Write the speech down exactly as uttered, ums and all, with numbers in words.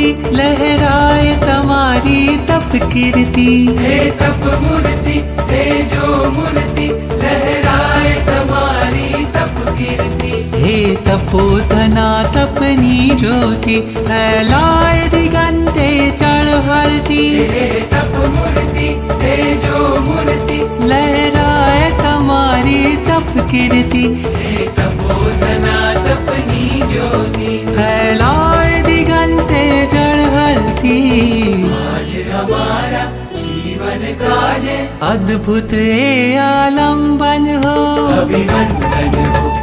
मूर्ति लहराए तुम्हारी तप कीर्ति। हे तप मूर्ति तेजो मूर्ति लहराए तुम्हारी तप कीर्ति। हे तपोधना तपनी ज्योति फैलाए दिगंते चढ़ती। हे तप मूर्ति तेजो मूर्ति लहराए तुम्हारी तप कीर्ति। हे तपोधना तपनी ज्योति फैलाए दिगंते चढ़ती। आज हमारा जीवन काज अद्भुत ये आलम्बन हो, अभिनंदन हो।